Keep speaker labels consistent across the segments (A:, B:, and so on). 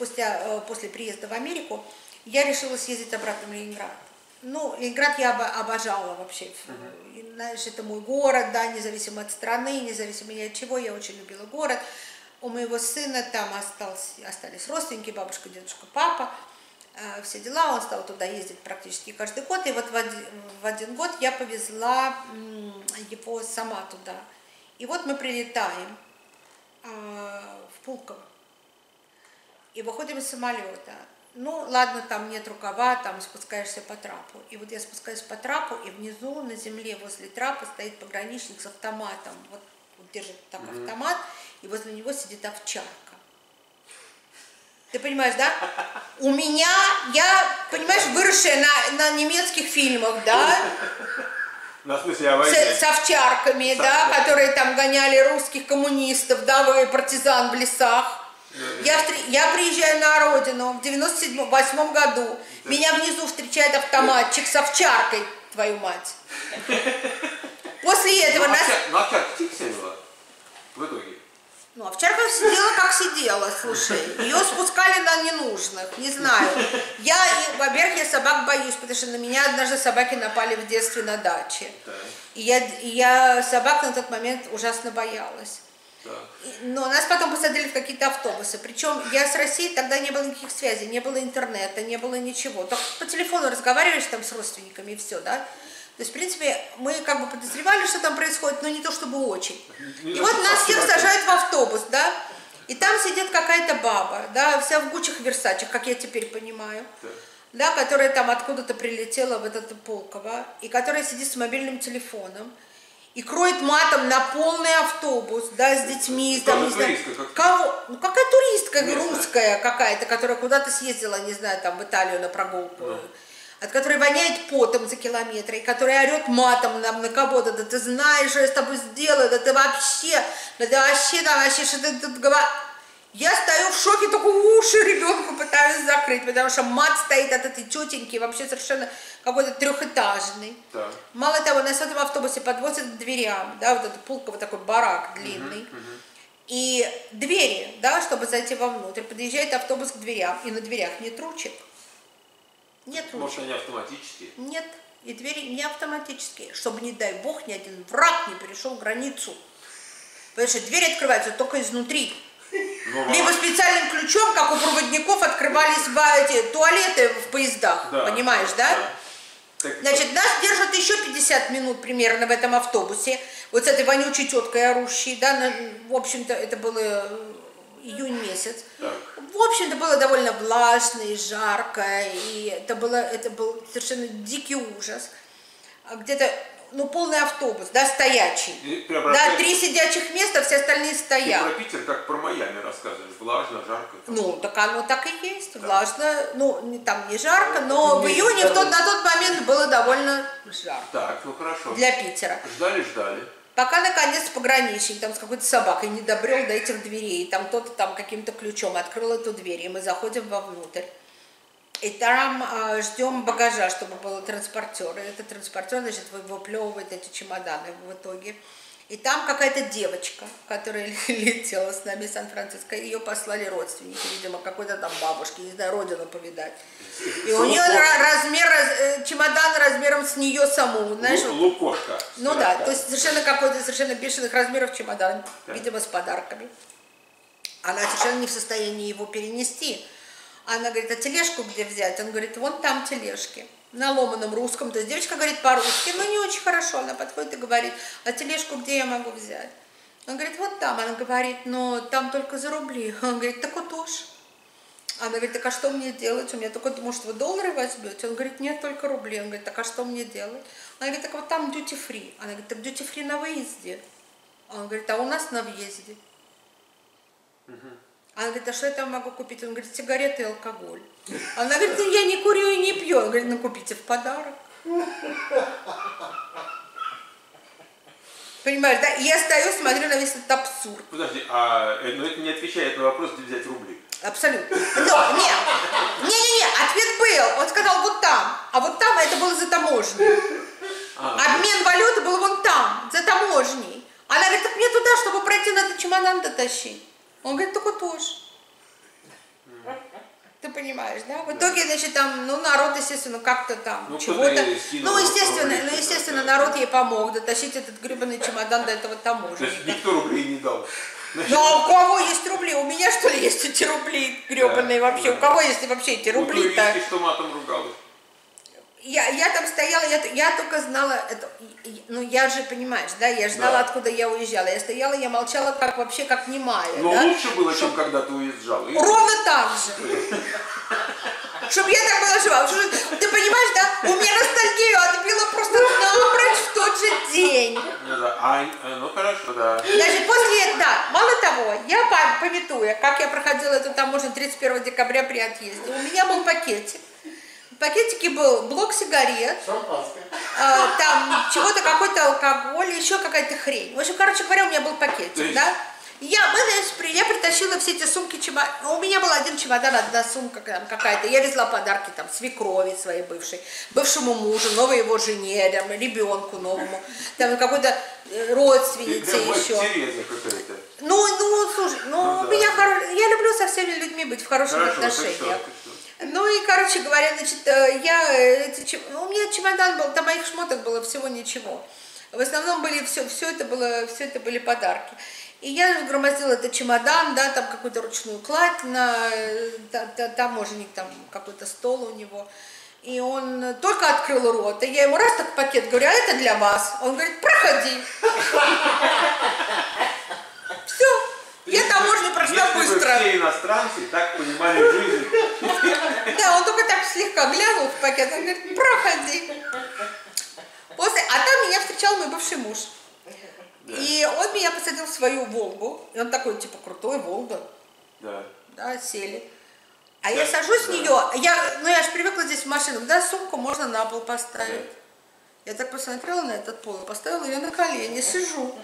A: после приезда в Америку, я решила съездить обратно в Ленинград. Ну, Ленинград я обожала вообще. Знаешь, это мой город, да, независимо от страны, независимо ни от чего, я очень любила город. У моего сына там остались родственники, бабушка, дедушка, папа, все дела, он стал туда ездить практически каждый год. И вот в один год я повезла его сама туда. И вот мы прилетаем в Пулково и выходим из самолета. Ну, ладно, там нет рукава, там спускаешься по трапу. И вот я спускаюсь по трапу, и внизу на земле возле трапа стоит пограничник с автоматом. Вот держит так автомат, и возле него сидит овчарка. Ты понимаешь, да? У меня, я, понимаешь, выросшая на немецких фильмах, да?
B: На смысле о войне.
A: С овчарками, да, которые там гоняли русских коммунистов, да, партизан в лесах. Я приезжаю на родину в 98 году. Меня внизу встречает автоматчик с овчаркой, твою мать. После этого нас...
B: Ну, овчарка тихо сидела в итоге?
A: Ну, овчарка сидела, как сидела, слушай. Ее спускали на ненужных, не знаю. Во-первых, я собак боюсь, потому что на меня однажды собаки напали в детстве на даче. И я собак на тот момент ужасно боялась. Но нас потом посадили в какие-то автобусы. Причем я с Россией, тогда не было никаких связей, не было интернета, не было ничего. Только по телефону разговариваешь там с родственниками и все, да? То есть, в принципе, мы как бы подозревали, что там происходит, но не то чтобы очень. И вот нас всех сажают в автобус, да? И там сидит какая-то баба, да, вся в гучих версачах, как я теперь понимаю, да, которая там откуда-то прилетела в этот Пулково, и которая сидит с мобильным телефоном. И кроет матом на полный автобус, да, с детьми, там, не знаю, кого, ну какая туристка русская какая-то, которая куда-то съездила, не знаю, там в Италию на прогулку, от которой воняет потом за километры, и которая орет матом нам на кого-то, да ты знаешь, что я с тобой сделаю, да ты вообще, что ты тут говоришь. Я стою в шоке, только уши ребенку пытаюсь закрыть, потому что мат стоит от этой тетеньки, вообще совершенно какой-то трехэтажный. Да. Мало того, нас в этом автобусе подвозят к дверям, да, вот этот Пулково такой барак длинный. И двери, да, чтобы зайти вовнутрь, подъезжает автобус к дверям, и на дверях нет ручек. Нет ручек.
B: Может, они автоматические?
A: Нет, и двери не автоматические, чтобы, не дай бог, ни один враг не перешел границу. Потому что двери открываются только изнутри. Либо специальным ключом, как у проводников, открывались эти туалеты в поездах, да, понимаешь, да? Значит, нас держат еще 50 минут примерно в этом автобусе, вот с этой вонючей теткой орущей, да, в общем-то, это было июнь месяц. Так. В общем-то, было довольно влажно и жарко, и это был совершенно дикий ужас. Где-то, ну, полный автобус, да, стоячий. Да, 3 сидячих места, все остальные стоят.
B: Ты про Питер как про Майами рассказываешь, влажно, жарко.
A: Ну, так оно так и есть, влажно, ну, там не жарко, но в июне на тот момент было довольно жарко.
B: Так, ну хорошо.
A: Для Питера.
B: Ждали.
A: Пока, наконец, пограничник там с какой-то собакой не добрел до этих дверей, там кто-то там каким-то ключом открыл эту дверь, и мы заходим вовнутрь. И там ждем багажа, чтобы был транспортер. И этот транспортер, значит, выплевывает эти чемоданы в итоге. И там какая-то девочка, которая летела с нами из Сан-Франциско, ее послали родственники, видимо, какой-то там бабушки, не знаю, родину повидать. И у нее чемодан размером с нее саму, знаешь.
B: Лукошка.
A: Ну да, то есть совершенно бешеных размеров чемодан, видимо, с подарками. Она совершенно не в состоянии его перенести. Она говорит, а тележку где взять? Он говорит, вон там тележки. На ломаном русском. То есть девочка говорит по-русски, но не очень хорошо. Она подходит и говорит, а тележку где я могу взять? Он говорит, вот там. Она говорит, но там только за рубли. Он говорит, так вот уж. Она говорит, так а что мне делать? У меня только, может, вы доллары возьмете? Он говорит, нет, только рубли. Он говорит, так а что мне делать? Она говорит, так вот там duty free. Она говорит, так duty free на выезде. Он говорит, а у нас на въезде. Она говорит, а что я там могу купить? Он говорит, сигареты и алкоголь. Она говорит, я не курю и не пью. Он говорит, ну купите в подарок. Понимаешь, да? И я стою, смотрю на весь этот абсурд.
B: Подожди, но это не отвечает на вопрос, где взять рубли.
A: Абсолютно. Но, не, ответ был. Он сказал, вот там. А вот там это было за таможней. Обмен валюты был вон там, за таможней. Она говорит, так мне туда, чтобы пройти на этот чемодан дотащить. Он говорит, только тоже. Ты понимаешь, да? В итоге, значит, там, ну, народ, естественно, как-то там
B: Ну,
A: чего-то.
B: скинул,
A: Естественно, народ ей помог дотащить этот гребаный чемодан до этого
B: То есть
A: таможенника.
B: никто рублей не дал.
A: Ну, а у кого есть рубли? У меня, что ли, есть эти рубли гребаные вообще?
B: да.
A: У кого есть вообще эти рубли-то?
B: Туристки, что матом ругалась.
A: Я там стояла, я только знала, это, ну я же, понимаешь, да, я же знала,
B: Да.
A: откуда я уезжала. Я стояла, я молчала, как вообще, как немая.
B: Но
A: да?
B: лучше было, чем когда ты уезжал.
A: Ровно так же. Чтобы я так была жива. Ты понимаешь, да, у меня ностальгию отбила просто напрочь в тот же день.
B: Ну, да. Ну хорошо, да.
A: Значит, после этого, да, мало того, я памятуя, как я проходила эту таможню 31 декабря при отъезде, у меня был пакетик. В пакетике был блок сигарет, там чего-то, какой-то алкоголь, еще какая-то хрень. В общем, короче говоря, у меня был пакетик, да. Я притащила все эти сумки, у меня был один чемодан, одна сумка какая-то. Я везла подарки там свекрови своей бывшей, бывшему мужу, новой его жене, там, ребенку новому, там какой-то родственнице еще.
B: Какая-то.
A: Слушай, у меня я люблю со всеми людьми быть в хороших отношениях. Ну и, короче говоря, значит, у меня чемодан был, там моих шмоток было всего ничего. В основном были все это были подарки. И я громоздила этот чемодан, да, там какую-то ручную кладь, таможенник, там какой-то стол у него. И он только открыл рот, и я ему раз так пакет говорю, а это для вас. Он говорит, проходи. Все. Я таможню прошла быстро.
B: Если бы все иностранцы так понимали жизнь.
A: Да, он только так слегка глянул в пакет, он говорит, проходи. А там меня встречал мой бывший муж. Да. И он меня посадил в свою Волгу. И он такой, типа, крутой, Волга.
B: Да.
A: Да, сели. А я сажусь в нее, я же привыкла здесь в машину, да, сумку можно на пол поставить. Да. Я так посмотрела на этот пол, поставила ее на колени, сижу.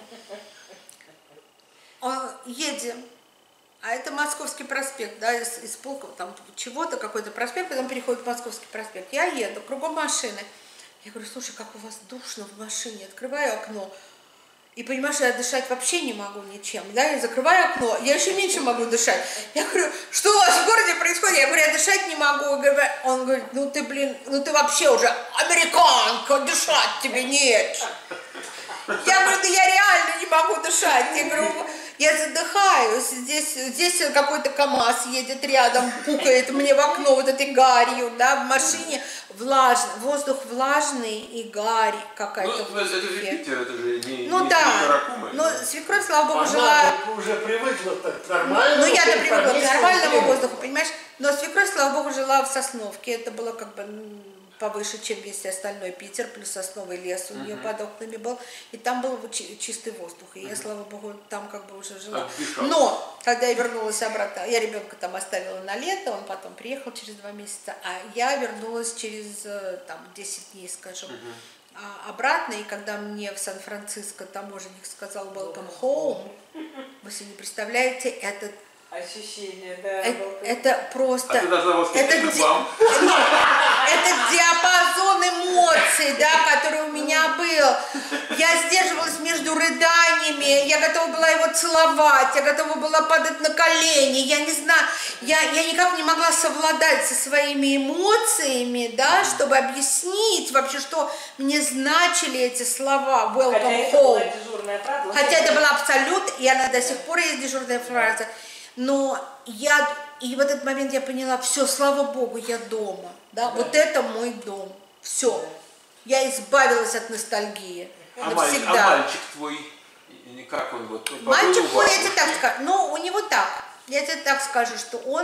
A: Едем. А это Московский проспект, да, из Пулково, там чего-то, какой-то проспект, потом переходит Московский проспект. Я еду, кругом машины. Я говорю, слушай, как у вас душно в машине. Открываю окно. И понимаешь, я дышать вообще не могу ничем. Да? Я закрываю окно, я еще меньше могу дышать. Я говорю, что у вас в городе происходит? Я говорю, я дышать не могу. Он говорит, ну ты вообще уже американка, дышать тебе нет. Я говорю, да я реально не могу дышать. Я говорю, я задыхаюсь, здесь какой-то КамАЗ едет рядом, пукает мне в окно вот этой гарью, да, в машине влажно, воздух влажный и гарь какая-то.
B: Ну, это же Питер, это же не
A: Каракумы. Но свекровь, слава богу, жила...
C: уже привыкла к нормальному.
A: Ну, я-то привыкла к нормальному воздуху, понимаешь? Но свекровь, слава богу, жила в Сосновке, это было как бы повыше, чем весь остальной Питер, плюс сосновый лес у нее под окнами был, и там был чистый воздух, и я, слава богу, там как бы уже жила. Но, когда я вернулась обратно, я ребенка там оставила на лето, он потом приехал через 2 месяца, а я вернулась через там 10 дней, скажем, обратно, и когда мне в Сан-Франциско таможенник сказал welcome home, вы себе не представляете, этот
D: ощущение, да.
A: Это просто...
B: Это
A: диапазон эмоций, да, который у меня был. Я сдерживалась между рыданиями, я готова была его целовать, я готова была падать на колени, я не знаю, я никак не могла совладать со своими эмоциями, да, чтобы объяснить вообще, что мне значили эти слова welcome home. Хотя это была абсолютно, и она до сих пор есть дежурная фраза. Но и в этот момент я поняла, все, слава Богу, я дома, да, вот это мой дом, все, я избавилась от ностальгии навсегда.
B: А мальчик твой, как он вот?
A: Мальчик мой, я тебе так скажу, ну, у него так, я тебе так скажу, что он,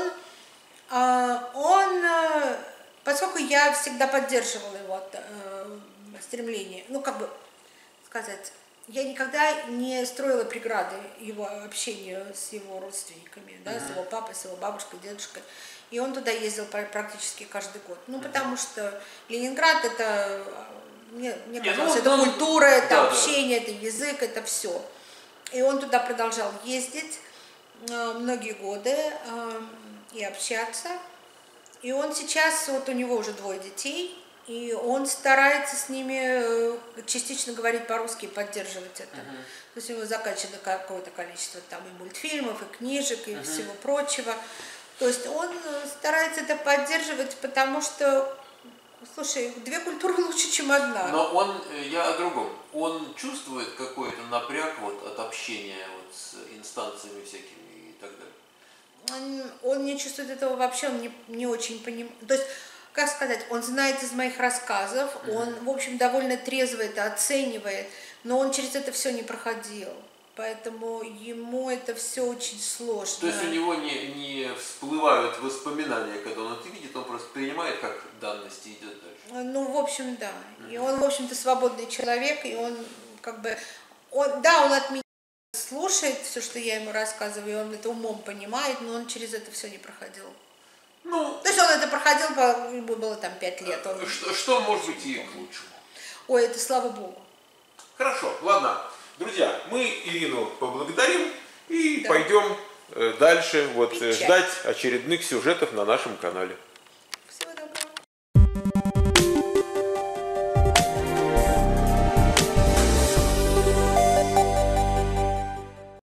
A: поскольку я всегда поддерживала его стремление, ну, как бы сказать, я никогда не строила преграды его общению с его родственниками, да, с его папой, с его бабушкой, дедушкой. И он туда ездил практически каждый год. Ну, потому что Ленинград это, мне казалось, это культура, это общение, это язык, это все. И он туда продолжал ездить многие годы и общаться. И он сейчас, вот у него уже 2 детей, и он старается с ними частично говорить по-русски и поддерживать это. То есть у него закачано какое-то количество там и мультфильмов, и книжек, и всего прочего. То есть он старается это поддерживать, потому что, слушай, две культуры лучше, чем одна.
B: Но я о другом. Он чувствует какой-то напряг вот от общения вот с инстанциями всякими и так далее?
A: Он не чувствует этого вообще, он не очень понимает. То есть, как сказать, он знает из моих рассказов, он, в общем, довольно трезво это оценивает, но он через это все не проходил. Поэтому ему это все очень сложно.
B: То есть у него не всплывают воспоминания, когда он это видит, он просто принимает как данность и идет дальше.
A: Ну, в общем, да. И он, в общем-то, свободный человек, и он как бы, он от меня слушает все, что я ему рассказываю, и он это умом понимает, но он через это все не проходил.
B: Ну,
A: То есть он это проходил, ему было там 5 лет.
B: Что может быть и к лучшему?
A: Ой, это слава богу.
B: Хорошо, ладно. Друзья, мы Ирину поблагодарим и
A: Да.
B: пойдем дальше
A: Печать.
B: ждать очередных сюжетов на нашем канале.